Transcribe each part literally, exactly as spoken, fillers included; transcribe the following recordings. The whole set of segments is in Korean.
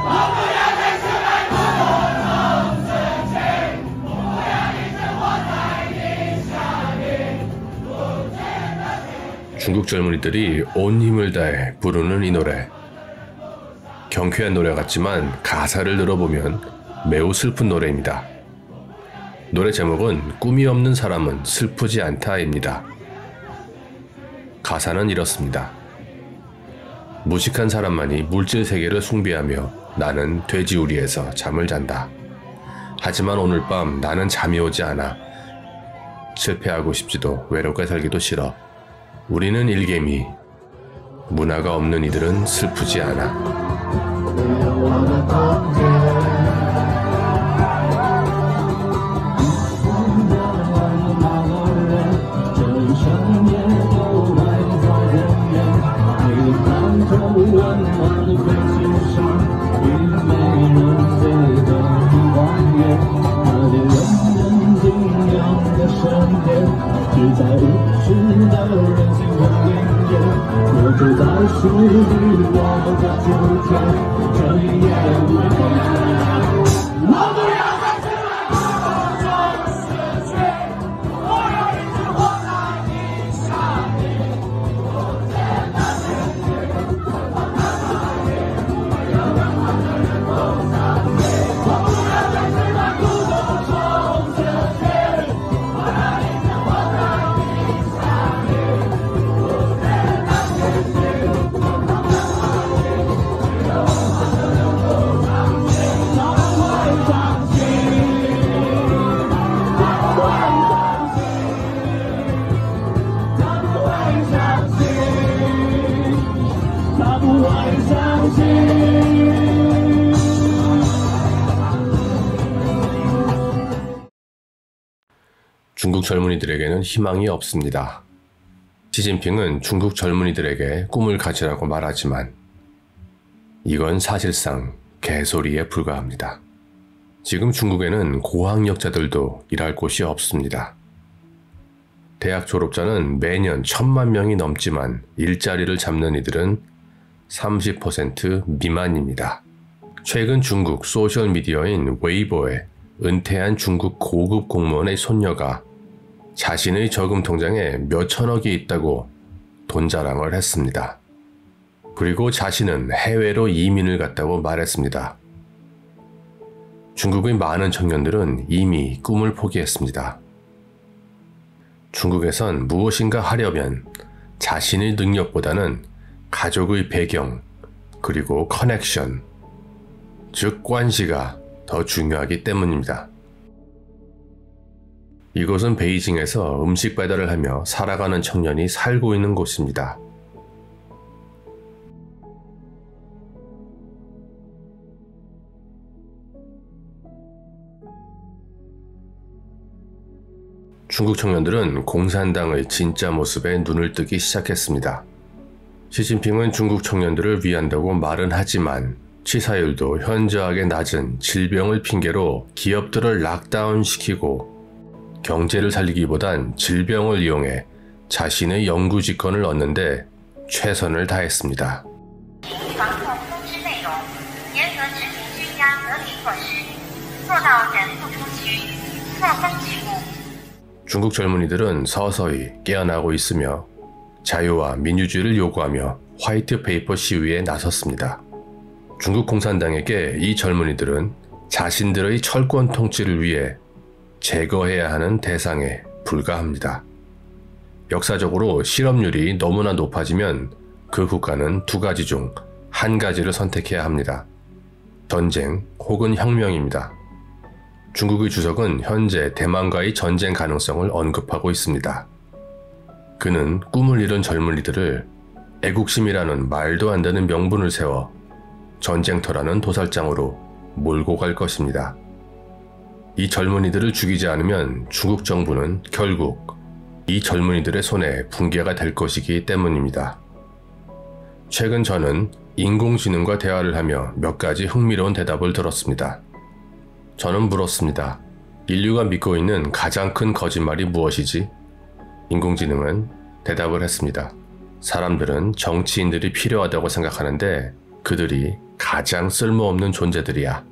중국 젊은이들이 온 힘을 다해 부르는 이 노래. 경쾌한 노래 같지만 가사를 들어보면 매우 슬픈 노래입니다. 노래 제목은 꿈이 없는 사람은 슬프지 않다입니다. 가사는 이렇습니다. 무식한 사람만이 물질 세계를 숭배하며 나는 돼지우리에서 잠을 잔다. 하지만 오늘 밤 나는 잠이 오지 않아. 실패하고 싶지도 외롭게 살기도 싫어. 우리는 일개미. 문화가 없는 이들은 슬프지 않아. 중국 젊은이들에게는 희망이 없습니다. 시진핑은 중국 젊은이들에게 꿈을 가지라고 말하지만 이건 사실상 개소리에 불과합니다. 지금 중국에는 고학력자들도 일할 곳이 없습니다. 대학 졸업자는 매년 천만 명이 넘지만 일자리를 잡는 이들은 삼십 퍼센트 미만입니다. 최근 중국 소셜미디어인 웨이보에 은퇴한 중국 고급 공무원의 손녀가 자신의 저금 통장에 몇천억이 있다고 돈 자랑을 했습니다. 그리고 자신은 해외로 이민을 갔다고 말했습니다. 중국의 많은 청년들은 이미 꿈을 포기했습니다. 중국에선 무엇인가 하려면 자신의 능력보다는 가족의 배경, 그리고 커넥션, 즉 관시가 더 중요하기 때문입니다. 이곳은 베이징에서 음식 배달을 하며 살아가는 청년이 살고 있는 곳입니다. 중국 청년들은 공산당의 진짜 모습에 눈을 뜨기 시작했습니다. 시진핑은 중국 청년들을 위한다고 말은 하지만 치사율도 현저하게 낮은 질병을 핑계로 기업들을 락다운시키고 경제를 살리기보단 질병을 이용해 자신의 영구직권을 얻는데 최선을 다했습니다. 중국 젊은이들은 서서히 깨어나고 있으며 자유와 민주주의를 요구하며 화이트페이퍼 시위에 나섰습니다. 중국 공산당에게 이 젊은이들은 자신들의 철권 통치를 위해 제거해야 하는 대상에 불과합니다. 역사적으로 실업률이 너무나 높아지면 그 국가는 두 가지 중 한 가지를 선택해야 합니다. 전쟁 혹은 혁명입니다. 중국의 주석은 현재 대만과의 전쟁 가능성을 언급하고 있습니다. 그는 꿈을 이룬 젊은이들을 애국심이라는 말도 안 되는 명분을 세워 전쟁터라는 도살장으로 몰고 갈 것입니다. 이 젊은이들을 죽이지 않으면 중국 정부는 결국 이 젊은이들의 손에 붕괴가 될 것이기 때문입니다. 최근 저는 인공지능과 대화를 하며 몇 가지 흥미로운 대답을 들었습니다. 저는 물었습니다. 인류가 믿고 있는 가장 큰 거짓말이 무엇이지? 인공지능은 대답을 했습니다. 사람들은 정치인들이 필요하다고 생각하는데 그들이 가장 쓸모없는 존재들이야.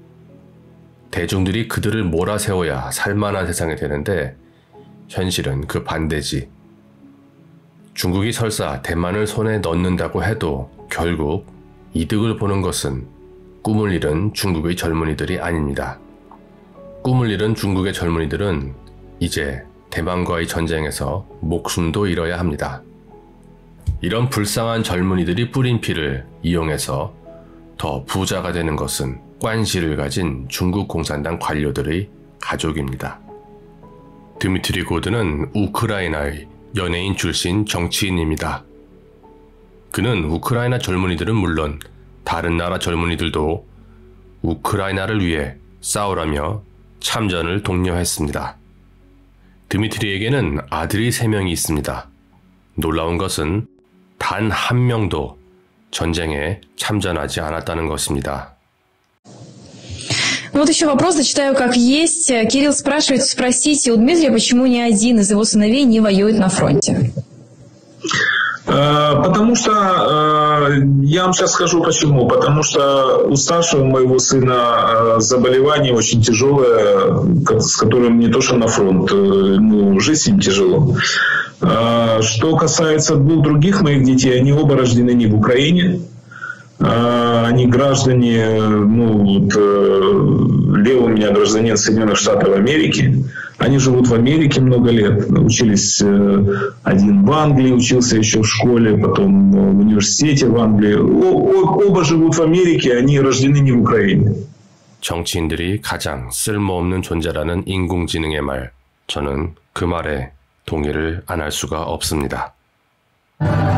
대중들이 그들을 몰아세워야 살만한 세상이 되는데 현실은 그 반대지. 중국이 설사 대만을 손에 넣는다고 해도 결국 이득을 보는 것은 꿈을 잃은 중국의 젊은이들이 아닙니다. 꿈을 잃은 중국의 젊은이들은 이제 대만과의 전쟁에서 목숨도 잃어야 합니다. 이런 불쌍한 젊은이들이 뿌린 피를 이용해서 더 부자가 되는 것은 관시를 가진 중국 공산당 관료들의 가족입니다. 드미트리 고드는 우크라이나의 연예인 출신 정치인입니다. 그는 우크라이나 젊은이들은 물론 다른 나라 젊은이들도 우크라이나를 위해 싸우라며 참전을 독려했습니다. 드미트리에게는 아들이 세 명이 있습니다. 놀라운 것은 단 한 명도 전쟁에 참전하지 않았다는 것입니다. Вот еще вопрос, зачитаю как есть. Кирилл спрашивает, спросите у Дмитрия, почему ни один из его сыновей не воюет на фронте? Потому что, я вам сейчас скажу почему, потому что у старшего моего сына заболевание очень тяжелое, с которым не то что на фронт, ну, жить с ним тяжело. Что касается двух других моих детей, они оба рождены не в Украине. Они граждане, ну, вот, Лео у меня гражданин Соединенных Штатов Америки. Они живут в Америке много лет. Учились, один в Англии, учился еще в школе, потом в университете в Англии. Оба живут в Америке, они рождены не в Украине. 정치인들이 가장 쓸모없는 존재라는 인공지능의 말, 저는 그 말에 동의를 안 할 수가 없습니다.